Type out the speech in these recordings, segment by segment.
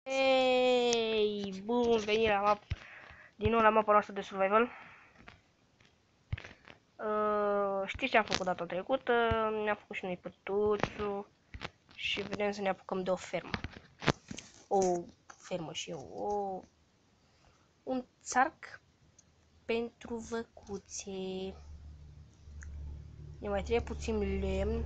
Ei, bun venit la din nou la mapa noastră de survival. Știți ce am făcut data trecută? Ne-am făcut și noi pătuțul și vedem să ne apucăm de o fermă. O fermă și eu. Un țarc pentru văcuțe. Ne mai trebuie puțin lemn.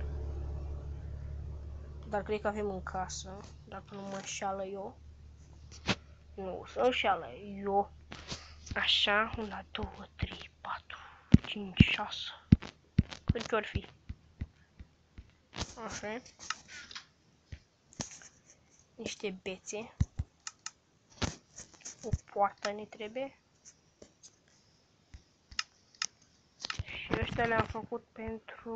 Dar cred că avem în casă, dacă nu mă înșală eu. Nu, să înșală eu. Așa, 1, 2, 3, 4, 5, 6. Cât ori fi? Așa. Niște bețe. O poartă ne trebuie. Și ăștia le-am făcut pentru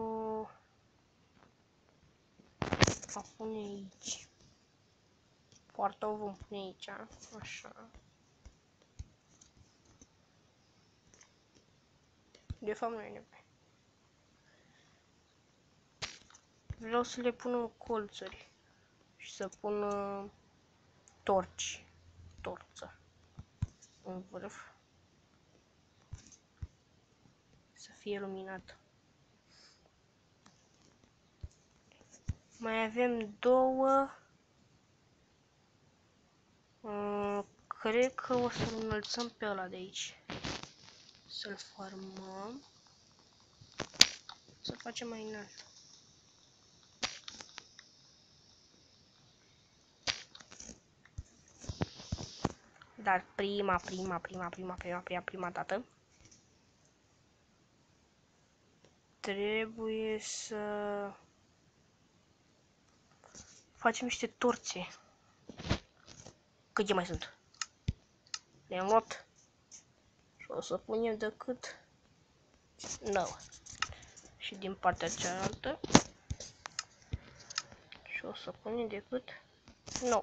a pune aici. Poarta o vom pune aici, așa. De fapt nu e nevoie. Vreau să le pun în colțuri și să pun torță în vârf. Să fie luminat. Mai avem două. Cred că o să-l înălțăm pe ăla de aici. Să-l formăm. Să facem mai înalt. Dar prima dată trebuie să facem niște torțe. Câte mai sunt? Le-am luat și o să punem decât 9. Și din partea cealaltă și o să punem decât 9.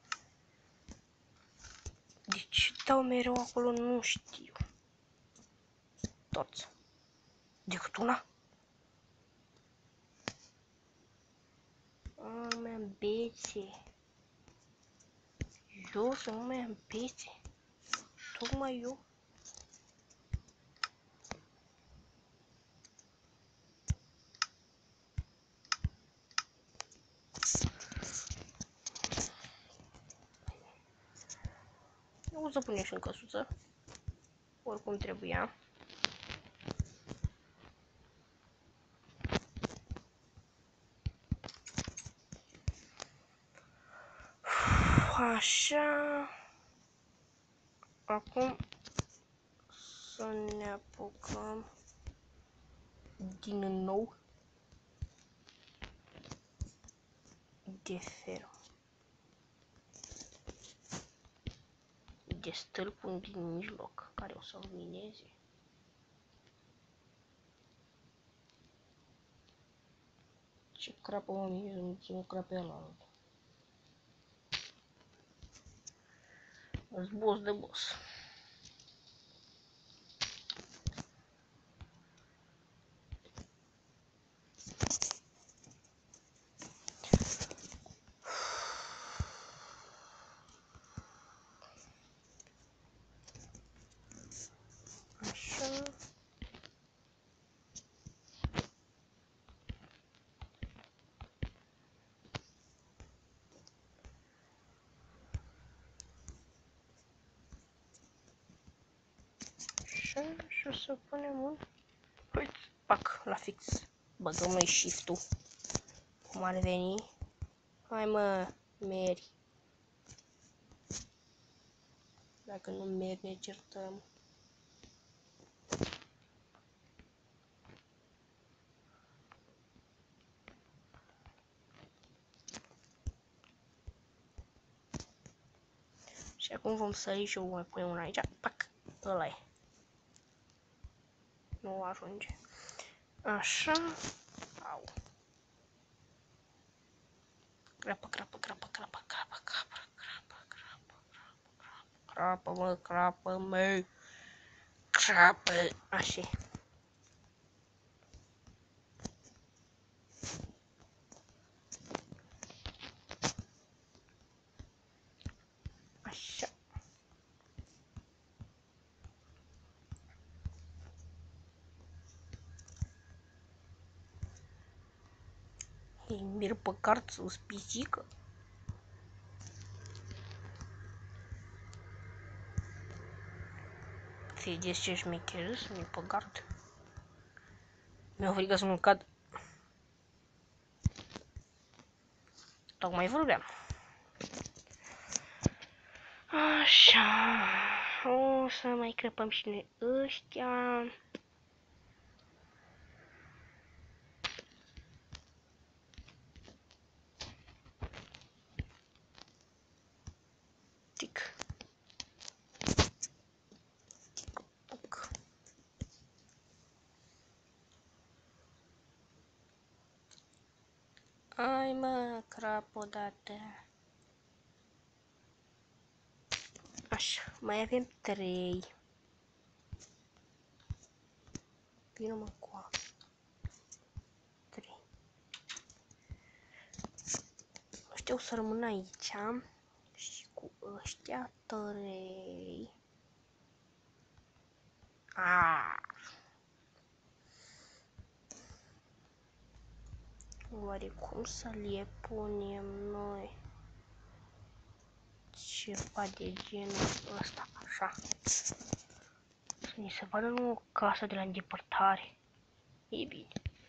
Deci dau mereu acolo, nu știu. Toți. Decât una. Nu mai am bețe. Eu să nu mai am bețe. Tocmai eu. O să punem și în căsuță. Oricum trebuia. Așa. Acum să ne apucăm din nou de fermă. De stâlpul din mijloc care o să lumineze. Ce crapă mă mie, nu crape ăla. Îți boss de boss. Așa. Așa, și o să punem un... Uite, pac, la fix. Băgăm noi shift-ul. Cum ar veni. Hai mă, meri. Dacă nu mergi, ne certăm. Și acum vom sări și o mai punem una aici. Pac, ăla e. Nu ajunge. Așa. Au. Crapă, mă. Crapă. Așa. Așa. Îi mir pe cart sus pisică. Vedeți ce șmecher sunt pe gard. Mi-a frică să nu cad. Tocmai vorbeam. Așa. O să mai crăpăm și noi ăștia. Tic. Tic-puc. Ai mă, crap odată. Așa, mai avem 3. Vină mă cu a. 3. Ăștia o să rămână aici. Și cu ăștia 3. Oare cum să le punem noi? Ceva de genul ăsta, așa. Să ni se vadă nu o casă de la îndepărtare. E bine.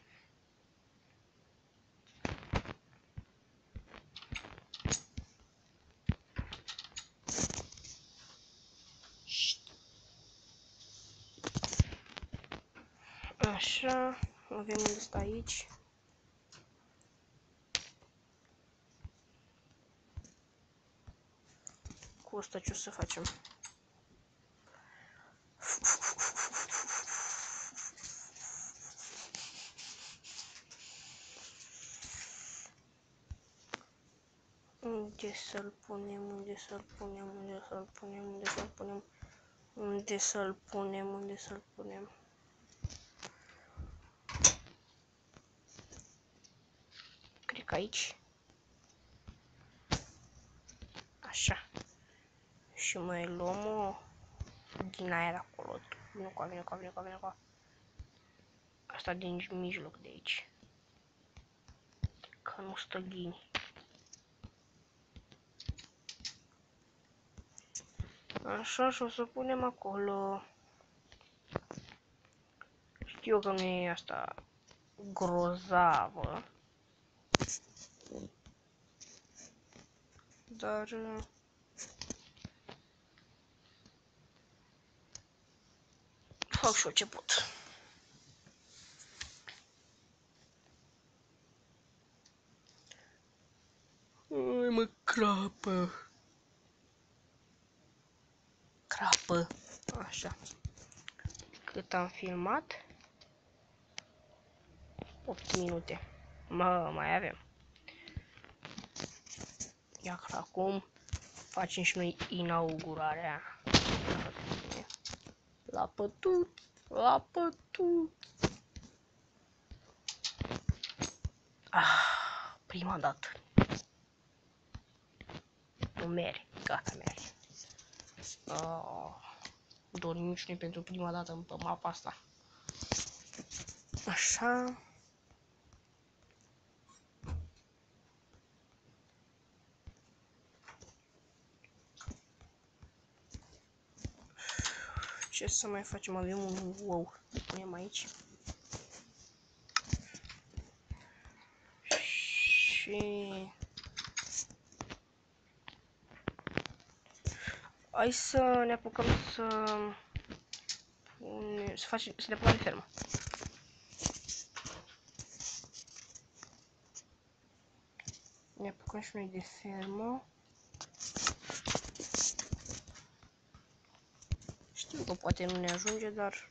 Așa, avem unde stă aici. Cu asta ce o să facem? Unde să-l punem, unde să-l punem, unde să-l punem, unde să-l punem, unde să-l punem, unde să-l punem. Cred că aici. Așa. Și mai luăm o din aia de acolo. Vine cu, vine cu, vine cu, vine cu. Asta din mijloc de aici. Că nu stă ghini. Așa, și o să punem acolo. Știu că nu e asta grozavă. Dar fac și eu ce pot. Ai mă, crapă. Crapă. Așa. Cât am filmat? 8 minute. Mă, mai avem. Iar acum facem și noi inaugurarea. La pătut, la pătut. Prima dată. Nu mere, gata, mere. Dorim și noi pentru prima dată pe mapa asta. Așa. Ce să mai facem? Avem un wow. Punem aici. Și hai să ne apucăm să ne apucăm de fermă. Ne apucăm și noi de fermă. Știu că poate nu ne ajunge, dar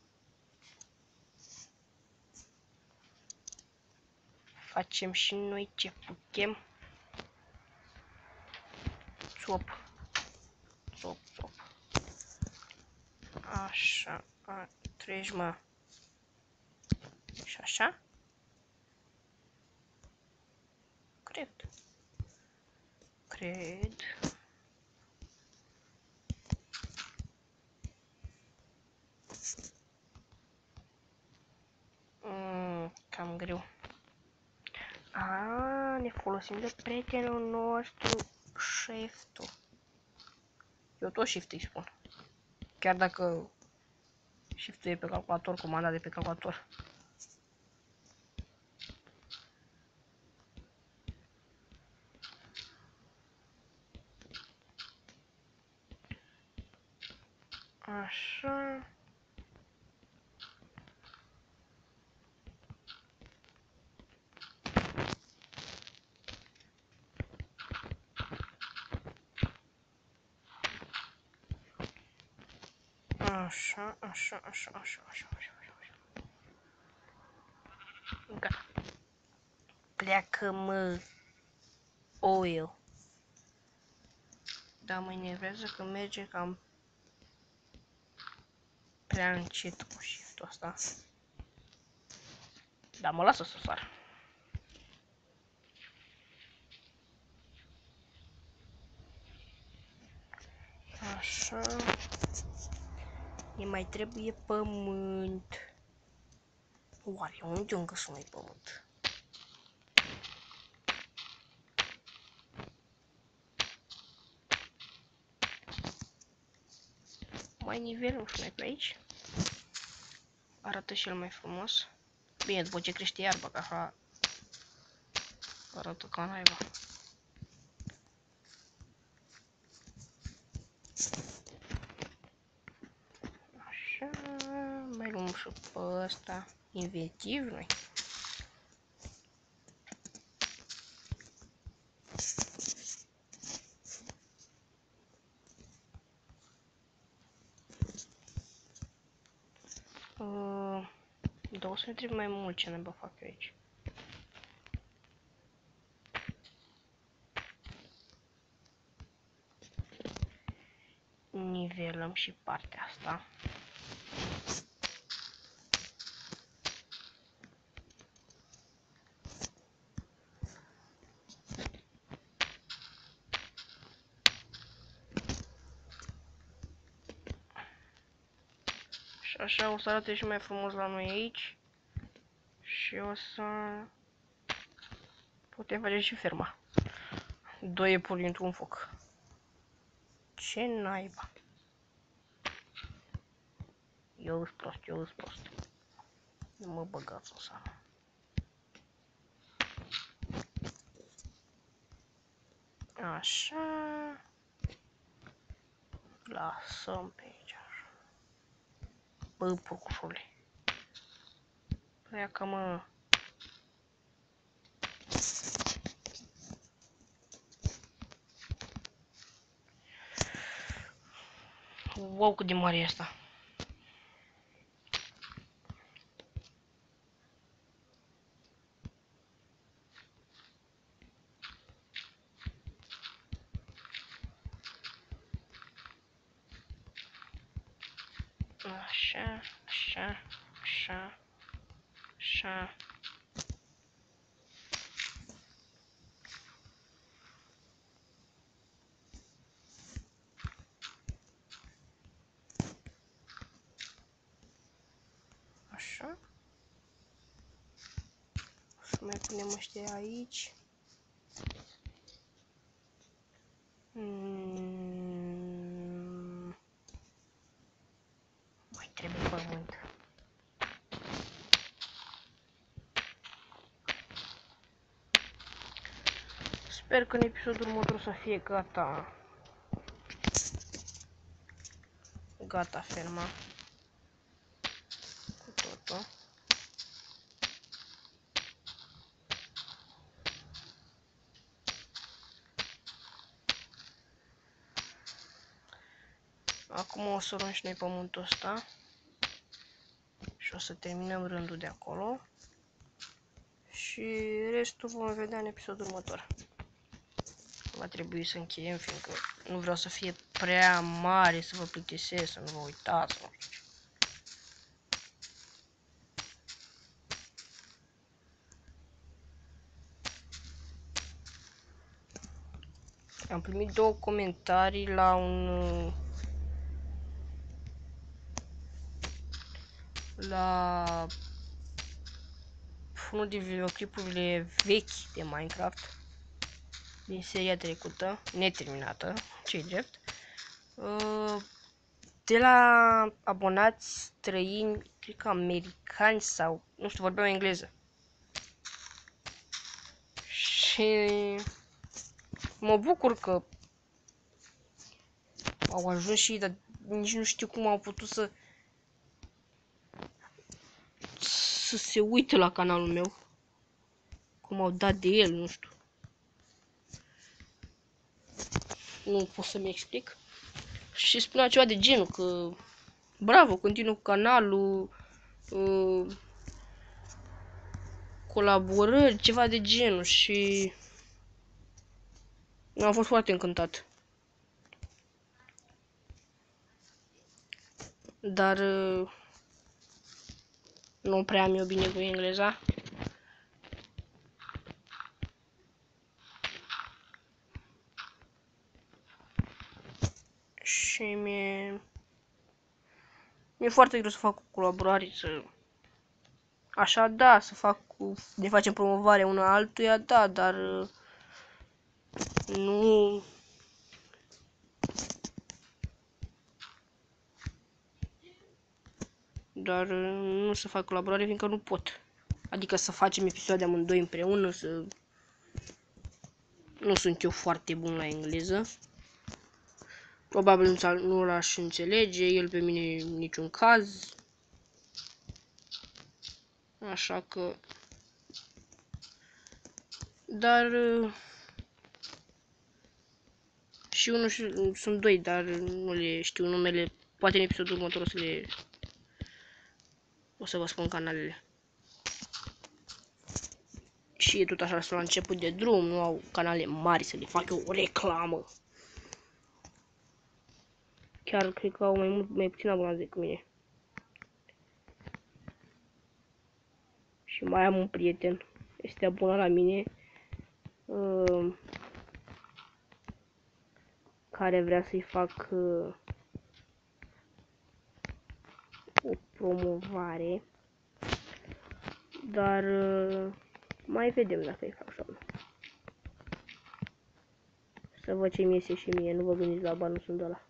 facem și noi ce putem. Țop. Țop, țop. Așa. Treci, mă. Și așa? Cred. folosim de prietenul nostru, Shift-ul. Eu tot Shift îi spun. Chiar dacă Shift-ul e pe calculator, comanda de pe calculator. Așa. Așa. Gata. Pleacă, mă, oil. Da, mă enervează că merge cam prea încet cu shift-ul ăsta. Da, mă lasă să sară. Așa. Ne mai trebuie pământ. Oare unde încă să mai pământ? Mai nivelăm și noi pe aici. Arată și el mai frumos. Bine, după ce crește iarba, că așa arată ca naiba. Așa, mai luăm și pe ăsta. Inventiv noi. Două să ne trebuie mai mult ce naiba fac eu aici. Nivelăm și partea asta. Și așa o să arate și mai frumos la noi aici. Și o să putem face și ferma. Doi iepuri într-un foc. Ce naiba. Eu-s prost. Nu mă băgați în seama. Așa. Lasăm pe aici. Bă, porcușule. Pleacă, mă. Wow, cât de mare e asta. Așa. Așa. Să mai punem ăștia aici. Mai trebuie pământ. Sper că în episodul următor să fie gata. Gata ferma. Cu totul. Acum o să luăm și noi pământul ăsta. Și o să terminăm rândul de acolo. Și restul vom vedea în episodul următor. Va trebui să încheiem, fiindcă nu vreau să fie prea mare, să vă plictisesc, să nu vă uitați. Nu știu. Am primit 2 comentarii la unul din videoclipurile vechi de Minecraft. din seria trecută, neterminată, ce-i drept. De la abonați străini, cred că americani sau, nu știu, vorbeau engleză. Și mă bucur că au ajuns și, dar nici nu știu cum au putut să se uite la canalul meu. Cum au dat de el, nu știu. Nu pot să-mi explic. Și spunea ceva de genul că bravo, continuă cu canalul, colaborări, ceva de genul și am fost foarte încântat. Dar nu prea mi-o bine cu engleza. Și mi-e foarte greu să fac colaborare, să... Așa, da, să fac ne facem promovare una altuia, da, dar nu... Dar nu să fac colaborare, fiindcă nu pot. Adică să facem episoade amândoi împreună, să... Nu sunt eu foarte bun la engleză. Probabil nu l-aș înțelege, el pe mine în niciun caz. Așa că... Dar... Și unul și... Sunt doi, dar nu le știu numele. Poate în episodul următor o să vă spun canalele. Și e tot așa, la început de drum, nu au canale mari să le fac eu o reclamă. Chiar cred că au mai puțin abonați decât mine. Și mai am un prieten, este abonat la mine, care vrea să-i fac o promovare, dar mai vedem dacă îi fac sau nu. Să văd ce mi iese și mie, nu vă gândiți la bani, nu sunt de ăla.